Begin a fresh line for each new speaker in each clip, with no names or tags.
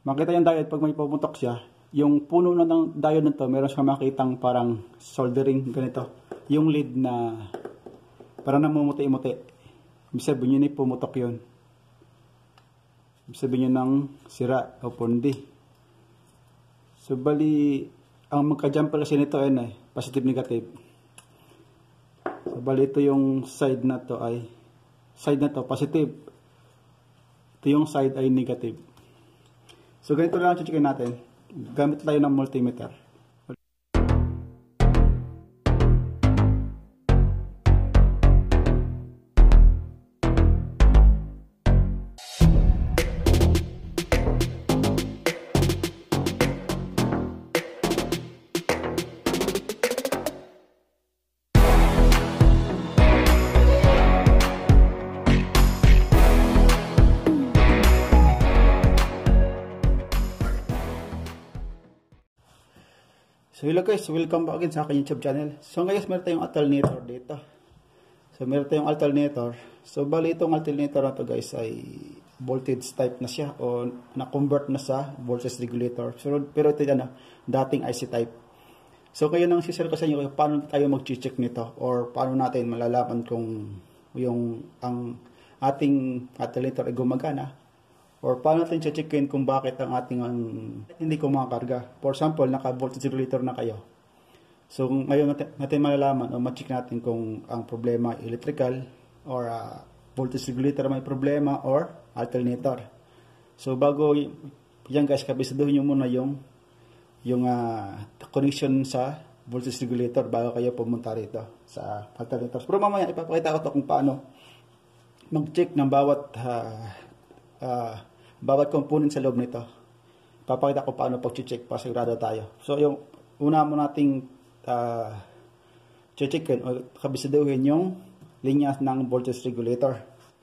Makita yung diode pag may pumutok siya. Yung puno na ng diode na to, meron siyang makitang parang soldering ganito. Yung lead na parang namumuti-muti. Ibig sabihin yun pumutok yun. Ibig sabihin yun ng sira o pundi. So bali, ang magka-jumper kasi nito ay positive negative. So bali ito yung side na to positive. Ito yung side ay negative. So ganito lang checkin natin. Gamit tayo ng multimeter. So hello guys, welcome back again sa aking YouTube channel. So guys, meron tayong alternator dito. So meron tayong alternator. So bali itong alternator na to guys ay voltage type na siya o na-convert na sa voltage regulator. Pero ito dating IC type. So kayo nang share ko sa inyo paano tayo mag-check nito or paano natin malalaman kung ang ating alternator ay gumagana. Or paano natin checkin kung bakit ang ating hindi kumakarga. For example, naka-voltage regulator na kayo. So, ngayon natin malalaman o ma-check natin kung ang problema ay electrical or voltage regulator may problema or alternator. So, bago yan guys, kabisado nyo muna yung connection sa voltage regulator bago kayo pumunta rito sa alternator. Pero mamaya ipapakita ko to kung paano mag-check ng bawat component sa loob nito. Papakita ko paano pag-check para sigurado tayo. So, yung una mo nating checkin o kabisaduhin yung linya ng voltage regulator.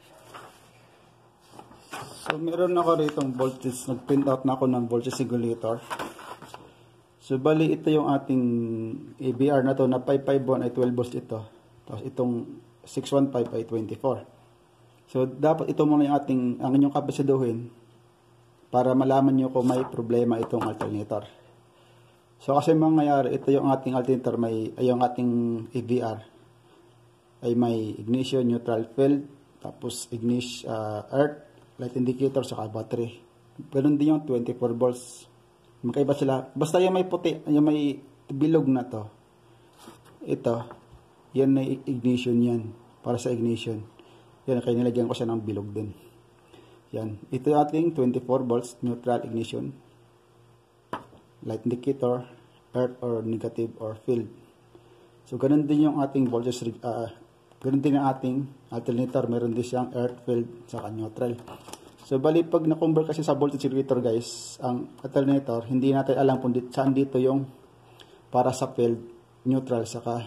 So, meron ako rito voltage. Nag-print out na ako ng voltage regulator. So, bali ito yung ating ABR na to na 551 ay 12 volts ito. Tapos itong 615 ay 24. So, dapat ito muna yung ang inyong kabisaduhin para malaman nyo kung may problema itong alternator. So, kasi mangyayari, ito yung ating alternator, yung ating AVR ay may ignition, neutral field, tapos earth, light indicator, saka battery. Ganun din yung 24 volts. Magkaiba sila. Basta yung may puti, yung may bilog na to. Ito, yan na ignition yan. Para sa ignition. Yan, kaya nilagyan ko siya ng bilog din. Yan. Ito yung ating 24 volts neutral ignition. Light indicator, earth or negative or field. So, ganun din yung ating voltage, ganun din yung ating alternator. Meron din siyang earth, field, saka neutral. So, bali pag na-convert kasi sa voltage regulator guys, ang alternator, hindi natin alam kung saan dito yung para sa field, neutral, saka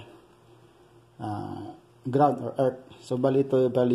ground or earth. So, bali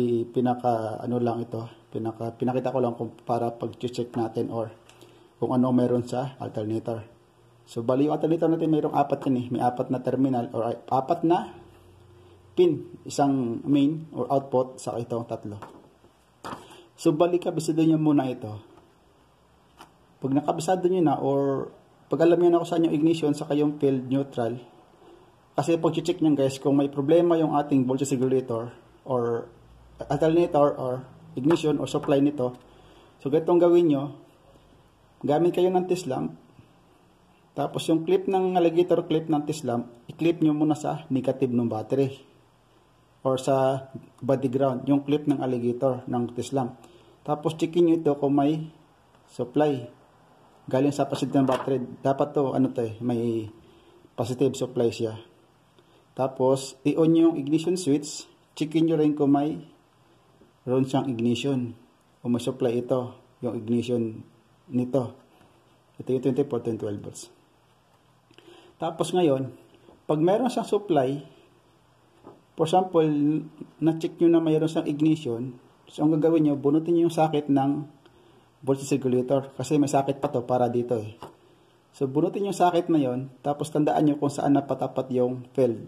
pinakita ko lang kung para pag-check natin or kung ano meron sa alternator. So, bali yung alternator natin mayroong apat yan May apat na terminal or apat na pin. Isang main or output sa itong tatlo. So, bali kabisado nyo muna ito. Pag nakabisado nyo na or pag alam nyo na kung saan yung ignition sa kayong field neutral, kasi pag-check nyo guys, kung may problema yung ating voltage regulator or alternator or ignition or supply nito, so ganitong gawin nyo, gamit kayo ng test lamp, tapos yung clip ng alligator clip ng test lamp, i-clip nyo muna sa negative ng battery or sa body ground, yung clip ng alligator ng test lamp. Tapos checkin nyo ito kung may supply galing sa positive ng battery. Dapat to, may positive supply siya. Tapos, i-on yung ignition switch. Checkin nyo rin kung may ron siyang ignition. O may supply ito. Yung ignition nito. Ito yung 24 12 volts. Tapos ngayon, pag meron siyang supply, for example, na-check nyo na mayroon siyang ignition, so ang gagawin nyo, bunutin nyo yung socket ng voltage regulator. Kasi may socket pa to para dito So, bunutin yung socket na yon, tapos tandaan nyo kung saan napatapat yung field.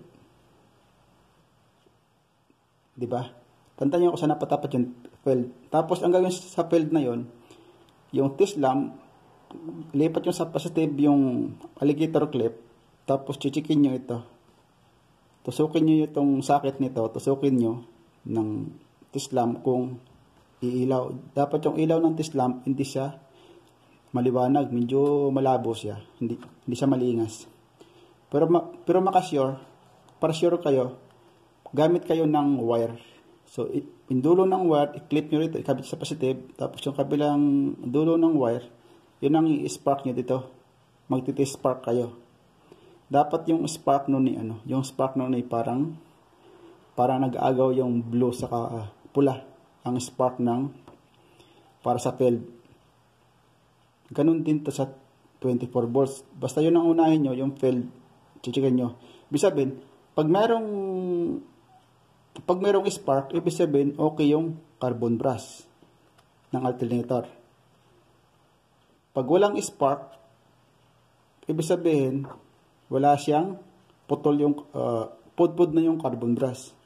Diba? Tandaan nyo kung saan napatapat yung field. Tapos, ang gagawin sa field na yon, yung test lamp, lipat nyo sa positive yung alligator clip, tapos chichikin nyo ito. Tusukin nyo itong socket nito, tusukin nyo ng T-slam kung iilaw. Dapat yung ilaw ng T-slam, hindi siya maliwanag, medyo malabo siya, hindi siya malingas. Pero makasure, para sure kayo, gamit kayo ng wire. So, yung dulo ng wire, i-clip nyo rito, ikabit sa positive, tapos yung kabilang dulo ng wire, yun ang i-spark nyo dito. Magtiti-spark kayo. Dapat yung spark nun yung spark nun ay parang nag-aagaw yung blue sa pula, ang spark para sa field. Ganun din to sa 24 volts. Basta yun ang unahin nyo, yung field, chichikin nyo. Ibig sabihin, pag merong spark, ibig sabihin, okay yung carbon brush ng alternator. Pag walang spark, ibig sabihin, wala siyang putol yung, pudpud na yung carbon brush.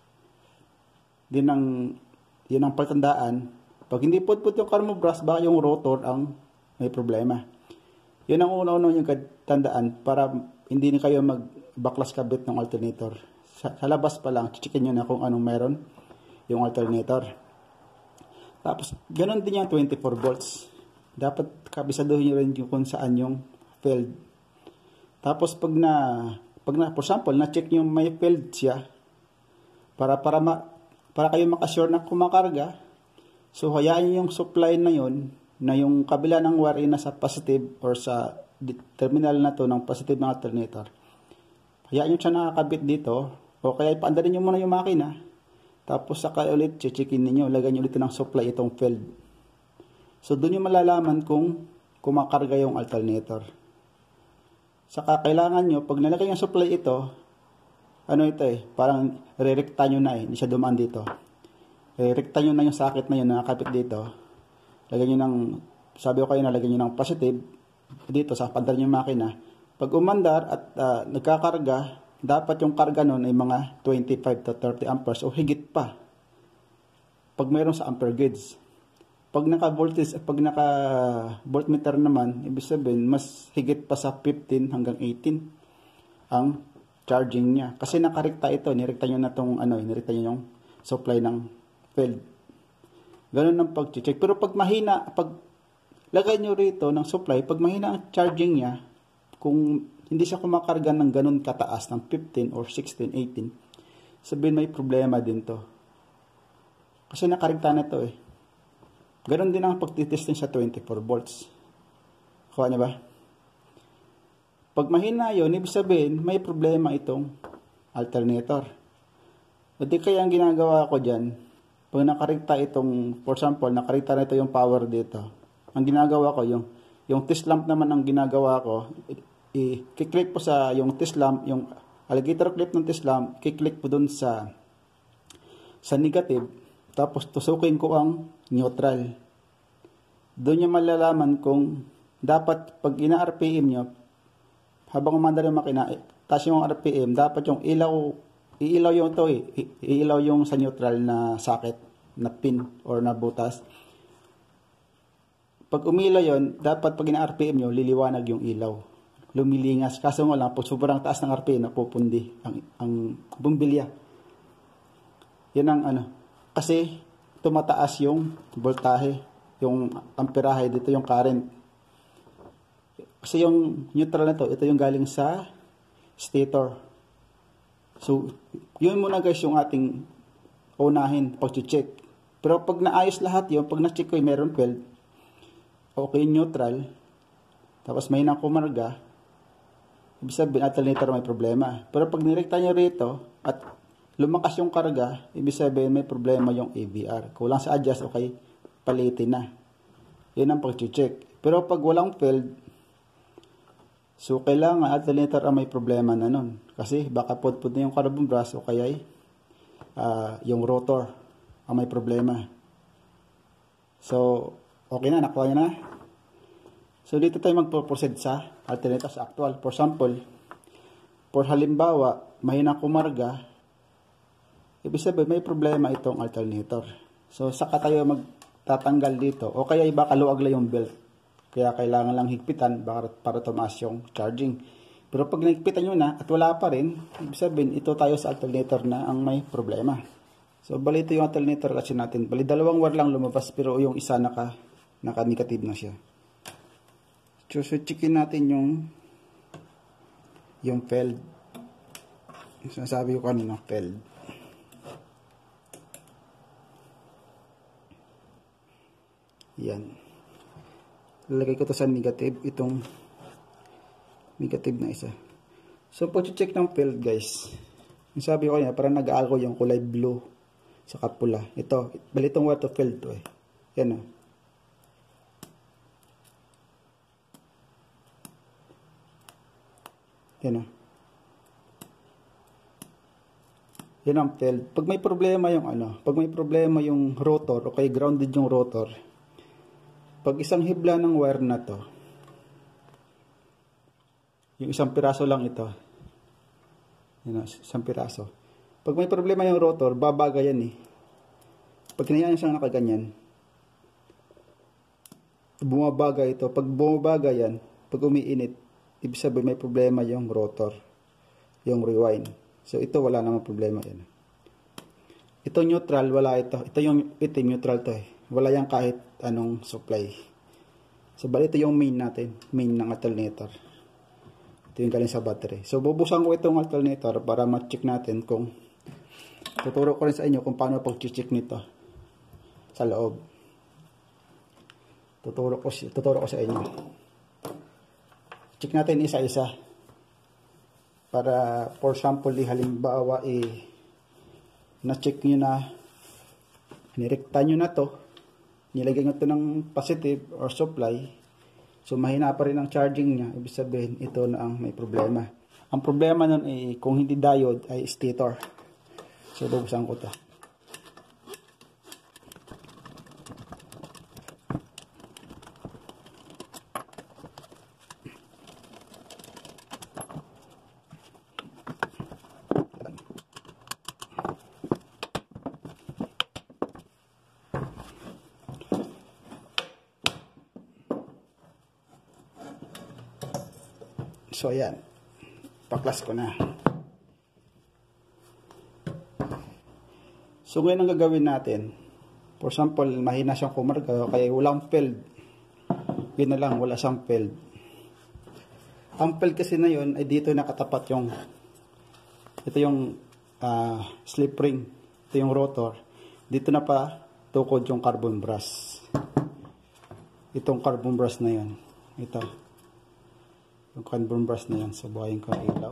Yun ang patandaan. Pag hindi pudpud yung carbon brush, baka yung rotor ang may problema. Yun ang una-una yung tandaan para hindi na kayo magbaklas kabit ng alternator. Sa labas pa lang, chichikin nyo na kung anong meron yung alternator. Tapos, ganun din yung 24 volts. Dapat kabisaduhin nyo rin kung saan yung field. Tapos, pag for example, na-check nyo may field siya, para kayo makasure na kumakarga, so hayaan nyo yung supply na yun, na yung kabila ng wire na sa positive or sa terminal na to ng positive ng alternator. Hayaan nyo siya nakakabit dito, o kaya ipaandarin nyo muna yung makina, tapos saka ulit chichikin ninyo, lagyan nyo ulit ng supply itong field. So doon nyo malalaman kung kumakarga yung alternator. Saka kailangan nyo, pag nalagay yung supply ito, parang re-recta nyo na hindi siya dumaan dito. Re-recta nyo na yung socket na yun, nakakabit dito. Lagyan nyo sabi ko kayo na lagyan nyo ng positive dito sa pandar nyo yung makina. Pag umandar at nagkakarga, dapat yung karga nun ay mga 25 to 30 amperes o higit pa. Pag mayroon sa ampere gauge. Pag naka-voltmeter naman, ibig sabihin, mas higit pa sa 15 hanggang 18 ang charging niya. Kasi nakarekta ito, nirekta nyo na itong, nirekta nyo yung supply ng field. Ganun ang pag-check. Pero pag mahina, pag lagay nyo rito ng supply, pag mahina ang charging niya, kung hindi siya kumakarga ng ganun kataas, ng 15 or 16, 18, sabihin may problema din to. Kasi nakarekta na ito Ganun din ang pagtitesting sa 24 volts. Kuha niyo ba? Pag mahina yun, ibig sabihin, may problema itong alternator. O di kaya ang ginagawa ko dyan, pag nakarekta itong, for example, nakarekta na ito yung power dito. Ang ginagawa ko, yung T-slamp naman ang ginagawa ko, i-click po sa yung T-slamp, yung alligator clip ng T-slamp, i-click po dun sa negative, tapos tusukin ko ang neutral. Doon nyo malalaman kung dapat pag ina-RPM nyo, habang umandar yung makina, taas yung RPM, dapat yung iilaw yung ito iilaw yung sa neutral na socket, na pin or na butas. Pag umilaw yon, dapat pag ina-RPM nyo, liliwanag yung ilaw. Lumilingas. Kaso nga lang, pag sobrang taas ng RPM, napupundi ang bumbilya. Yan ang kasi tumataas yung voltahe, yung amperahe, dito yung current. Kasi yung neutral na ito yung galing sa stator. So, yun muna guys yung ating unahin pag-check. Pero pag naayos lahat yun, pag na-check ko yung meron field, okay neutral, tapos may nakumarga, ibig sabihin alternator may problema. Pero pag nirekta nyo rito at lumakas yung karga, ibig sabihin may problema yung AVR. Kulang sa adjust, okay, palitin na. Yun ang pag-check. Pero pag walang field, so kailangan alternator ang may problema na nun. Kasi baka pudpud na yung carbon brush o kaya yung rotor ang may problema. So, okay na, nakuha nyo na. So, dito tayo magpo-proceed sa alternator sa actual. For example, for halimbawa, mahina kumarga, ibig sabihin may problema itong alternator. So, saka tayo magtatanggal dito. O kaya iba kaluwag lang yung belt. Kaya kailangan lang higpitan para tumaas yung charging. Pero pag nahigpitan nyo na at wala pa rin, ibig sabihin, ito tayo sa alternator na ang may problema. So, bali ito yung alternator kasi natin. Bali, dalawang wire lang lumabas, pero yung isa naka-negative na siya. So, checkin natin yung failed. Sinasabi ko kanina, failed. Yan. Lalagay ko to sa negative, itong negative na isa. So, pag-check ng failed, guys, yung sabi ko kanina, parang nag-aalko yung kulay blue sa pula. Ito, bali itong wire to failed to eh. Yan o. Yan o. Yan ang failed. Pag may problema yung rotor, o kaya grounded yung rotor, pag isang hibla ng wire na to, yung isang piraso lang ito, yun, isang piraso. Pag may problema yung rotor, babaga yan eh. Pag hinayaan siyang nakaganyan, bumabaga ito. Pag bumabaga yan, pag umiinit, ibig sabihin may problema yung rotor, yung rewind. So ito wala namang problema yan. Ito neutral, wala ito. Ito yung itim, neutral to eh. Wala yan kahit anong supply. So, bali ito yung main natin. Main ng alternator. Ito yung galing sa battery. So, bubusan ko itong alternator para ma-check natin kung tuturo ko rin sa inyo kung paano pag-check nito sa loob. Tuturo ko sa inyo. Check natin isa-isa. Para, for example, halimbawa, na-check nyo na, nirekta nyo na to, nilagay nyo ito ng positive or supply, so mahina pa rin ang charging niya, ibig sabihin ito na ang may problema. Ang problema nun ay kung hindi diode ay stator. So bubuksan ko ito. So, ayan. Paklas ko na. So, ngayon ang gagawin natin. For example, mahina siyang kumarga, kaya walang failed. Yun na lang, wala siyang failed. Ang failed kasi na yun, ay dito nakatapat yung, ito yung slip ring. Ito yung rotor. Dito na pa tukod yung carbon brass. Itong carbon brass na yun. Ito. Yung carbon brass na yan. So, buhayin ko ang ilaw.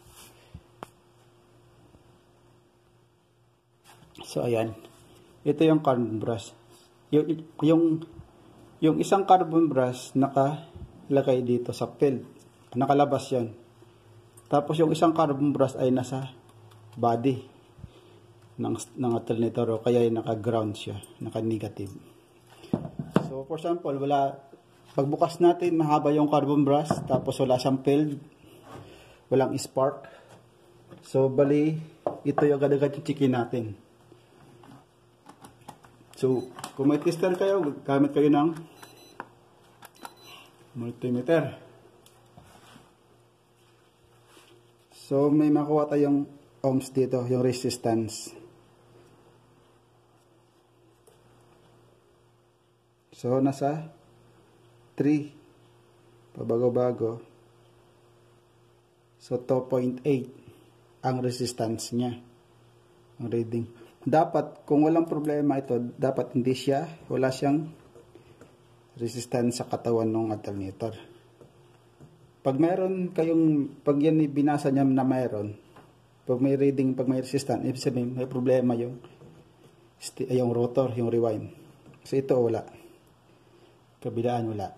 So, ayan. Ito yung carbon brass. Yung isang carbon brass nakalagay dito sa field. Nakalabas yan. Tapos, yung isang carbon brass ay nasa body ng alternator. O kaya naka-ground siya. Naka-negative. So, for example, pagbukas natin, mahaba yung carbon brass, tapos wala siyang field, walang spark. So, bali, ito yung agad-agad yung checkin natin. So, kung may tester kayo, gamit kayo ng multimeter. So, may makuha tayong ohms dito, yung resistance. So, nasa 3 pabago-bago. So 2.8 ang resistance niya, ang reading. Dapat kung walang problema ito, dapat wala siyang resistance sa katawan ng alternator. Pag yan binasa niya na mayroon, pag may reading, pag may resistance, ibig sabihin may problema yung rotor, yung rewind. So ito wala. Kabilaan wala.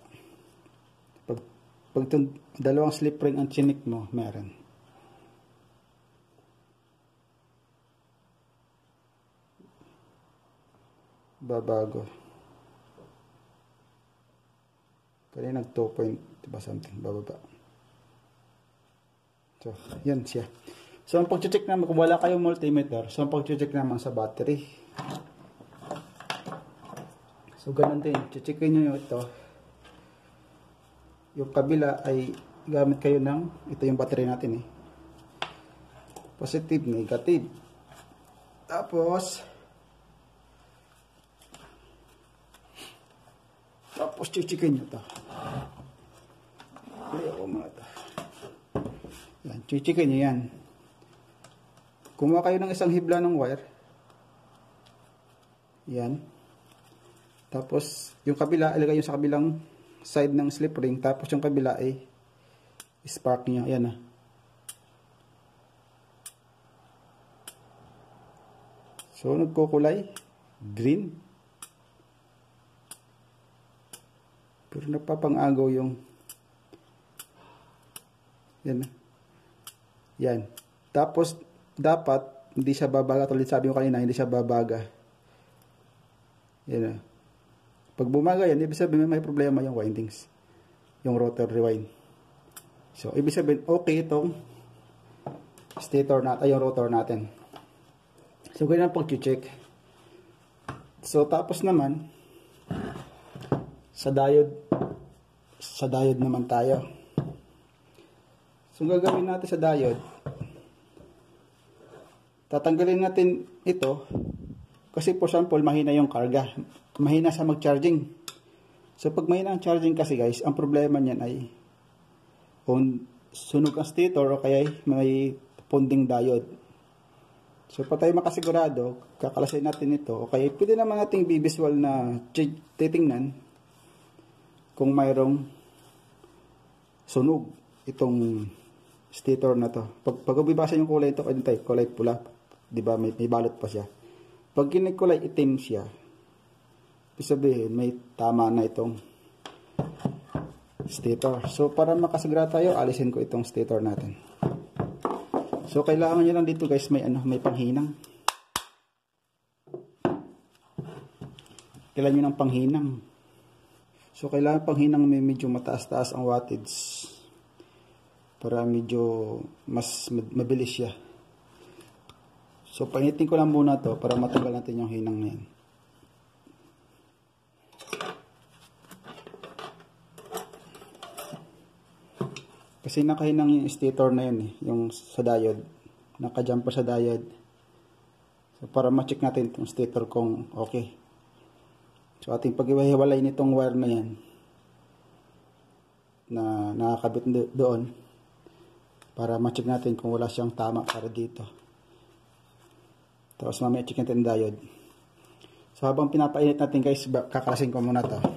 Pag dalawang slip ring ang chinik mo, meron. Babago. Kaya nag 2 point, diba something, bababa. So, yan siya. So, ang pag-check naman, kung wala kayong multimeter, so ang pag-check naman sa battery. So, ganun din. Checkin nyo ito. yung kabila ay gamit kayo ng, ito yung battery natin eh. Positive, negative. Tapos chichikin nyo to. Ayaw ko mga to. Yan, chichikin nyo yan. Kumuha kayo ng isang hibla ng wire. Yan. Tapos, yung kabila, ilagay nyo sa kabilang side ng slip ring. Tapos, yung kabila ay spark nyo. Yan na. So, nagkukulay. Green. Pero napapang-agaw yung yan. Yan. Tapos, dapat, hindi siya babaga. Tulad sabi ko kanina, hindi siya babaga. Yan na. Pag bumaga yan, ibig sabihin may problema yung windings. Yung rotor rewind. So, ibig sabihin, okay itong stator natin, yung rotor natin. So, ganyan pang check. So, tapos naman, sa diode naman tayo. So, gagawin natin sa diode, tatanggalin natin ito, kasi for example, mahina yung karga. Mahina sa mag-charging. So, pag mahina ang charging kasi guys, ang problema niyan ay kung sunog ang stator o kaya may ponding diode. So, pa tayo makasigurado, kakalasin natin ito. O kaya, pwede naman nating bivisual na titingnan kung mayroong sunog itong stator na to. Pag ubibasa yung kulay ito, kulay pula, di ba may balot pa siya. Pag kinikulay itim siya, ibig sabihin may tama na itong stator. So para makasigurado tayo, alisin ko itong stator natin. So kailangan nyo lang dito guys, may panghinang. Kailangan nyo ng panghinang. So, kailangan panghinang may medyo mataas-taas ang wattage para medyo mas mabilis siya. So, painitin ko lang muna to para matanggal natin yung hinang na yan. Kasi nakahinang yung stator na yun eh, yung sa diode. Nakajump pa sa diode. So, para ma-check natin itong stator kung okay. So, ating pag-iwahiwalay nitong wire na yan na nakakabit doon para ma-check natin kung wala siyang tama para dito. Tapos mamaya check natin yung diode. So, habang pinapainit natin guys, kakalasin ko muna to.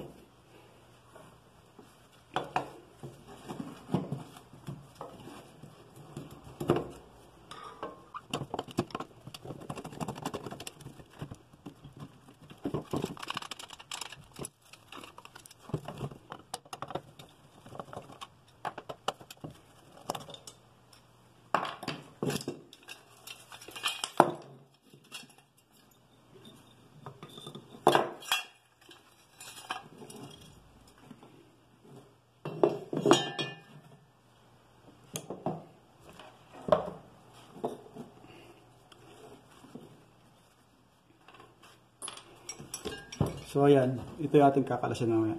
So, ayan. Ito yung ating kakalasin mamaya.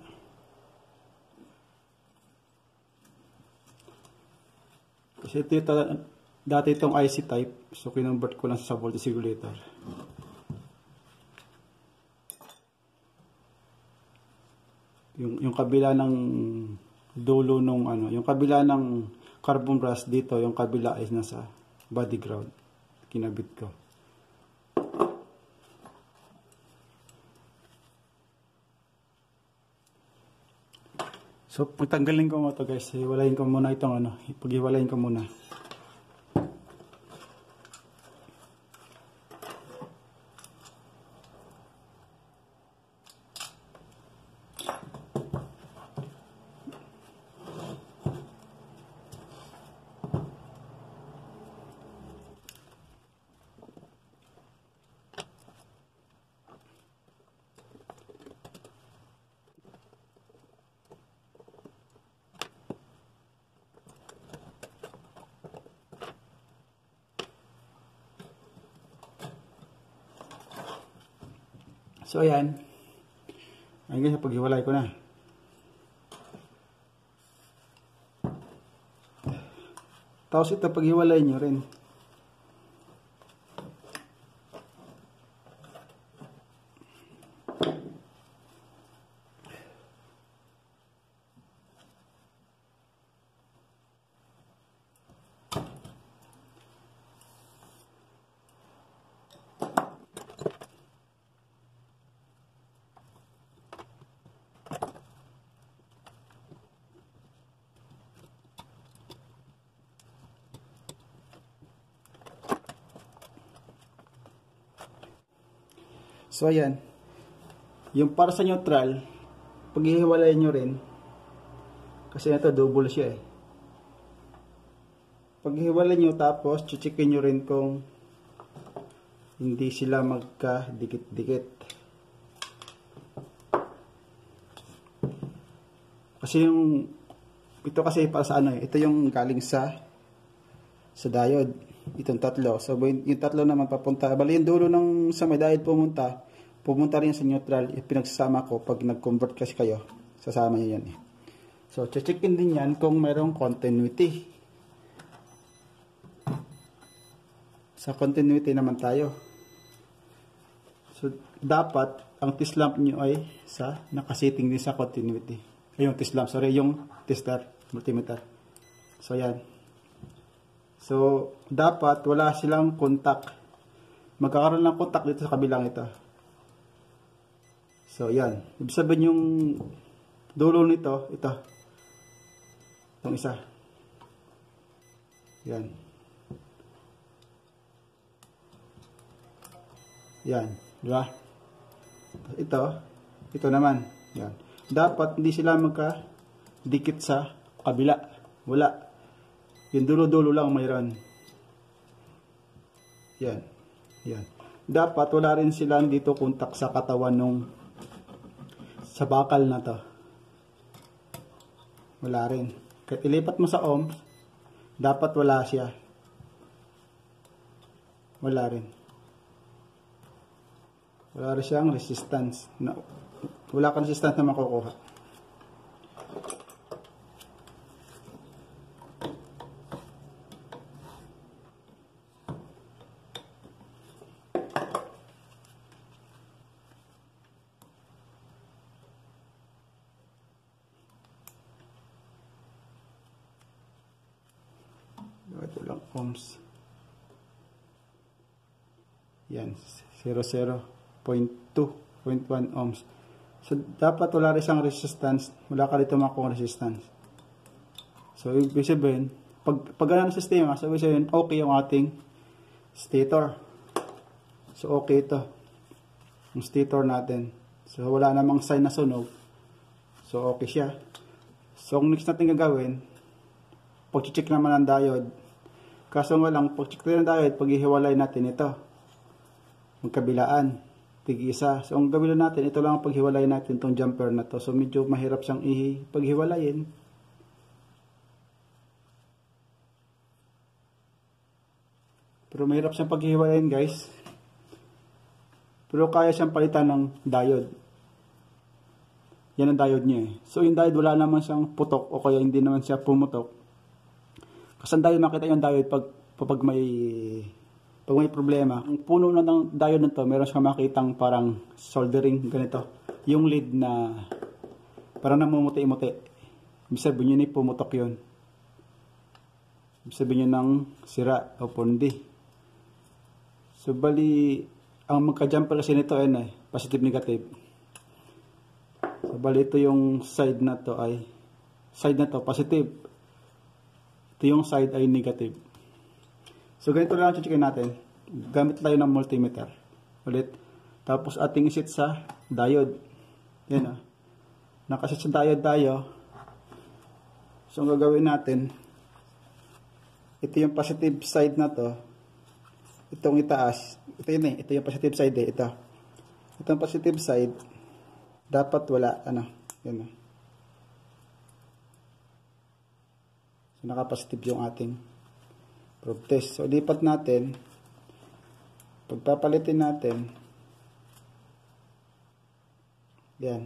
Kasi ito dati itong IC type. So, kinonvert ko lang sa voltage regulator. Yung kabila ng dulo nung yung kabila ng carbon brass dito, yung kabila ay nasa body ground. Kinabit ko. So, pagtanggalin ko mo ito guys, hiwalayin ko muna itong pag-hiwalayin ko muna. So, ayan. Ayun guys, paghiwalay ko na. Tapos ito, paghiwalay nyo rin. So, ayan. Yung para sa neutral, paghihiwalay nyo rin, kasi ito, double siya eh. Paghihiwalay nyo, tapos, chichikin nyo rin kung hindi sila magka-dikit-dikit. Kasi ito kasi para sa ano eh, ito yung galing sa diode. Itong tatlo. So, yung tatlo naman papunta. Bali, yung dulo ng sa may diode pumunta rin sa neutral. Pinagsasama ko. Pag nag-convert kasi kayo, sasama nyo yan eh. So, checkin din yan kung mayroong continuity. Sa continuity naman tayo. So, dapat, ang test lamp nyo ay nakasiting din sa continuity. Ay, yung test lamp. Sorry, yung tester, multimeter. So, yan. So, dapat wala silang contact. Magkakaroon ng contact dito sa kabilang ito. So, yan. Ibig sabihin yung dulo nito, ito. Itong isa. Yan. Yan. Diba? Ito naman. Yan. Dapat hindi sila magka-dikit sa kabila. Wala. Yung dulo-dulo lang mayroon. Yan. Yan. Dapat wala rin sila dito contact sa katawan sa bakal na to. Wala rin. Kahit ilipat mo sa ohms, dapat wala siya. Wala rin. Wala rin siyang resistance. Wala kang resistance na makukuha. Ito lang ohms. Yan, 0.1 ohms. So, dapat wala rin siyang resistance. Wala ka rito makuha resistance. So, ibig sabihin, pag ganun ang sistema, so ibig sabihin, okay yung ating stator. So, okay ito. Yung stator natin. So, wala namang sign na sunog. So, okay siya. So, ang next natin gagawin, pag-check naman ang diode. Kaso nga lang, pag-check natin ang diode, pag-ihiwalay natin ito. Magkabilaan. Tig-isa. So, ang gawin natin, ito lang ang paghiwalay natin itong jumper na to. So, medyo mahirap siyang paghiwalayin. Pero mahirap siyang paghiwalayin, guys. Pero kaya siyang palitan ng diode. Yan ang diode niya eh. So, yung diode wala naman siyang putok o kaya hindi naman siya pumutok. Kasi ang diode, makita yung diode pag may problema. Ang puno na ng diode na to, meron siyang makitang parang soldering ganito. Yung lead na parang namumuti-muti. Ibig sabihin yun ay pumutok yun. Ibig sabihin yun ng sira o pundi. So, bali, ang magka-jumper kasi nito ay positive-negative. So, bali ito yung side na to positive. Ito yung side ay negative. So, ganito lang ang checkin natin. Gamit tayo ng multimeter. Ulit. Tapos, ating isit sa diode. Yan o. Nakasit sa diode tayo. So, ang gagawin natin, ito yung positive side na to. Itong itaas. Ito yun eh. Ito yung positive side eh. Ito. Itong positive side, dapat wala. Yan o. So, nakapositive yung ating probe test. So, lipat natin. Pagpapalitin natin. Yan.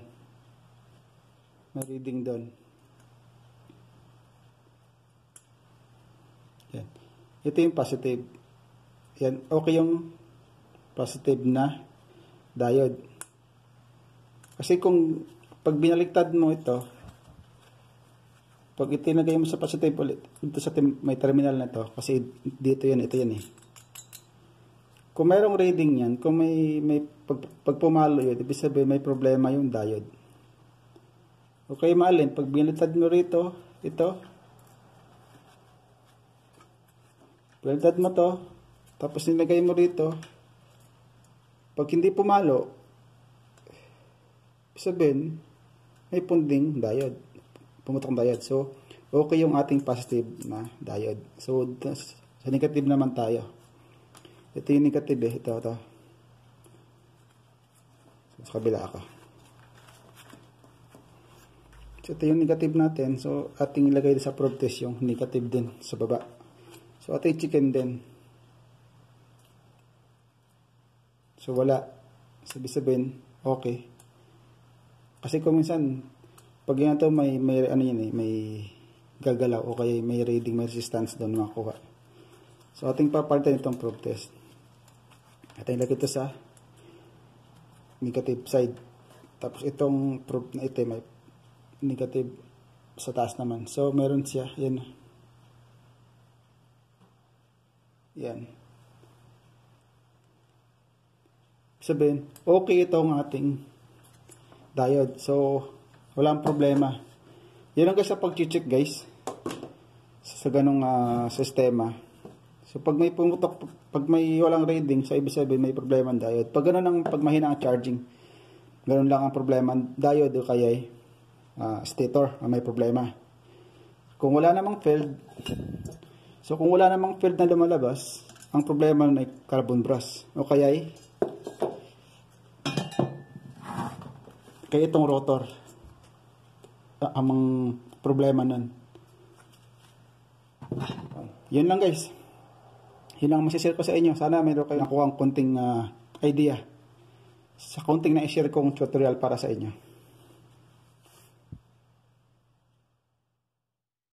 May reading doon. Yan. Ito yung positive. Yan. Okay yung positive na diode. Kasi kung pag binaliktad mo ito, pag itinagay mo sa positive ulit, dito sa may terminal na to, kasi dito yan, ito yan eh. Kung mayroong reading yan, kung pag pumalo yun, ibig sabihin may problema yung diode. Okay, maalin, pag binaliktad mo rito, ito, binaliktad mo to, tapos nilagay mo rito, pag hindi pumalo, ibig sabihin, may punding diode, pumutok diode. So, okay yung ating positive na diode. So, sa negative naman tayo. Ito yung negative eh. Ito. Sa kabila ako. So, ito yung negative natin. So, ating ilagay sa probe test yung negative din sa baba. So, ating chicken din. So, wala. Sabi-sabihin, okay. Kasi kung minsan, pag yan ito, may ano yun eh, may gagalaw o kaya may reading, may resistance doon makuha. So, ating papalitan itong probe test. Ating ilagay ito sa negative side. Tapos itong probe na ito, may negative sa taas naman. So, meron siya. Yan. Yan. Sabihin, okay itong ating diode. So, walang problema. Yan ang guys sa pag-check guys. Sa ganong sistema. So, pag may pumutok, pag may walang reading, so ibig sabihin may problema ang diode. Pag gano'n ang pag mahina ang charging, gano'n lang ang problema ang diode o kaya stator may problema. Kung wala namang field, so kung wala namang field na lumalabas, ang problema ay carbon brush o kaya itong rotor. Ang problema nun. Yun lang guys. Yun ang masishare ko sa inyo. Sana mayroon kayong nakuha ang konting idea sa konting na i-share kong tutorial para sa inyo.